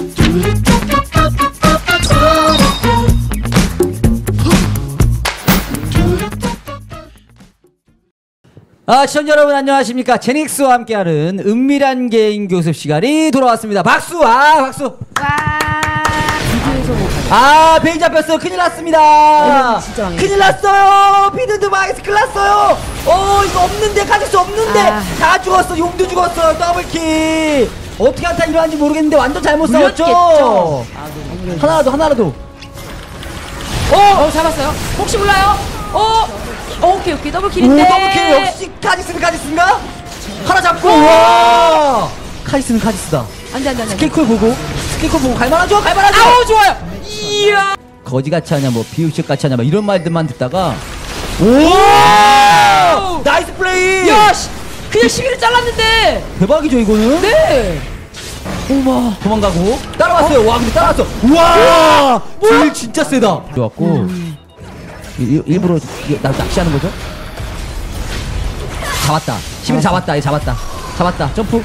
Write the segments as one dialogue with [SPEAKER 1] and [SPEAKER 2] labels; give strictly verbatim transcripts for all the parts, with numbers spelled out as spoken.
[SPEAKER 1] 아, 시청자 여러분 안녕하십니까. 제닉스와 함께하는 은밀한 개인 교습 시간이 돌아왔습니다. 박수! 아, 박수!
[SPEAKER 2] 와.
[SPEAKER 1] 아, 베인 잡혔어요. 큰일 났습니다. 큰일 났어요. 비드드 마이스 큰일 났어요. 어, 이거 없는데, 가질 수 없는데.
[SPEAKER 2] 아.
[SPEAKER 1] 다 죽었어. 용도 죽었어요. 더블킬. 어떻게 한타 일어났는지 모르겠는데 완전 잘못 싸웠죠.
[SPEAKER 2] 물렸겠죠.
[SPEAKER 1] 하나라도, 하나라도.
[SPEAKER 2] 어, 어, 잡았어요. 혹시 몰라요? 어, 어 오케이, 오케이. 더블킬인데.
[SPEAKER 1] 오, 더블킬. 역시 카지스는 카지스인가? 하나 잡고. 와. 카지스는 카지스다.
[SPEAKER 2] 안 돼, 안 돼, 안 돼.
[SPEAKER 1] 스킬콜 보고. 스킬콜 보고 갈만하죠? 갈만하죠?
[SPEAKER 2] 아우, 좋아요. 이야.
[SPEAKER 1] 거지같이 하냐, 뭐, 비유식같이 하냐, 막 이런 말들만 듣다가. 오! 나이스 플레이!
[SPEAKER 2] 야, 씨. 그냥 시비를 잘랐는데.
[SPEAKER 1] 대박이죠, 이거는?
[SPEAKER 2] 네.
[SPEAKER 1] 오마. 도망가고. 따라왔어요. 어? 와, 근데 따라왔어. 우와! 딜 진짜 세다. 좋았고. 음. 일, 일부러 이, 나 낚시하는 거죠? 잡았다. 시비를 잡았다. 얘 잡았다. 잡았다. 점프.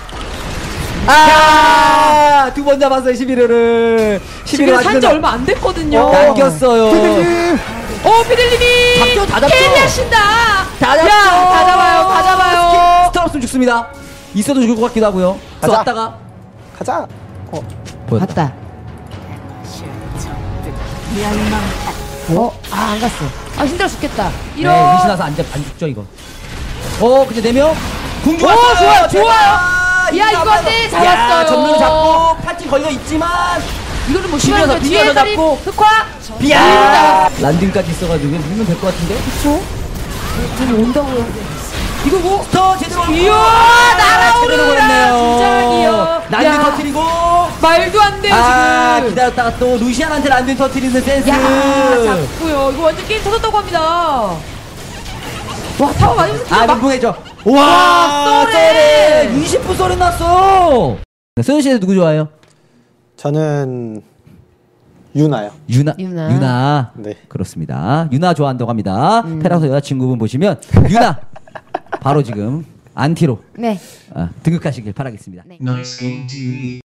[SPEAKER 1] 아! 두 번 잡았어요, 시비르를.
[SPEAKER 2] 시비를 산지 얼마 안 됐거든요.
[SPEAKER 1] 어, 남겼어요.
[SPEAKER 2] 피들님. 어, 피들님이.
[SPEAKER 1] 잡죠, 다 잡죠.
[SPEAKER 2] 캐리하신다.
[SPEAKER 1] 다 잡죠.
[SPEAKER 2] 야, 다 잡아요, 다 잡아요.
[SPEAKER 1] 스톱 없으면 죽습니다. 있어도 죽을 것 같기도 하고요.
[SPEAKER 3] 가자.
[SPEAKER 1] 왔다가.
[SPEAKER 3] 가자. 어.
[SPEAKER 1] 보였다.
[SPEAKER 2] 봤다. 어? 아, 안 갔어. 아, 힘들어 죽겠다. 이런.
[SPEAKER 1] 네, 리신나서 안, 잡, 안 죽죠, 이거. 어, 근데 네 명? 궁중
[SPEAKER 2] 오,
[SPEAKER 1] 왔어요.
[SPEAKER 2] 좋아요,
[SPEAKER 1] 제발.
[SPEAKER 2] 좋아요. 야, 이거 안 돼. 잡았어요.
[SPEAKER 1] 야, 전면 잡고, 팔찌 걸려 있지만.
[SPEAKER 2] 이거는 뭐
[SPEAKER 1] 비벼서,
[SPEAKER 2] 시간이
[SPEAKER 1] 비벼서
[SPEAKER 2] 뒤에 다리
[SPEAKER 1] 잡고.
[SPEAKER 2] 흑화.
[SPEAKER 1] 비야! 란딩까지 있어가지고, 밀면 될 것 같은데?
[SPEAKER 2] 그쵸? 저기 온다고요. 이거 뭐?
[SPEAKER 1] 스터 제대로.
[SPEAKER 2] 이야,
[SPEAKER 1] 제대로
[SPEAKER 2] 날아오르라.
[SPEAKER 1] 보냈네요.
[SPEAKER 2] 진짜기요.
[SPEAKER 1] 란딩
[SPEAKER 2] 야.
[SPEAKER 1] 터뜨리고.
[SPEAKER 2] 말도 안 돼요,
[SPEAKER 1] 아,
[SPEAKER 2] 지금.
[SPEAKER 1] 기다렸다가 또 루시안한테 란딩 터뜨리는 센스.
[SPEAKER 2] 야, 잡고요. 이거 완전 게임 터졌다고 합니다. 와, 타워 맞으면서
[SPEAKER 1] 아,
[SPEAKER 2] 막-
[SPEAKER 1] 민붕해줘.
[SPEAKER 2] 와,
[SPEAKER 1] 와,
[SPEAKER 2] 쏘래.
[SPEAKER 1] 쏘래. 이십 분 쏘래 났어. 네, 소연 씨는 누구 좋아해요?
[SPEAKER 3] 저는 유나요.
[SPEAKER 1] 유나.
[SPEAKER 2] 유나.
[SPEAKER 1] 유나.
[SPEAKER 3] 네.
[SPEAKER 1] 그렇습니다. 유나 좋아한다고 합니다.
[SPEAKER 2] 음.
[SPEAKER 1] 페라소 여자친구분 보시면 유나 바로 지금 안티로
[SPEAKER 2] 네.
[SPEAKER 1] 아, 등극하시길 바라겠습니다.
[SPEAKER 2] 네.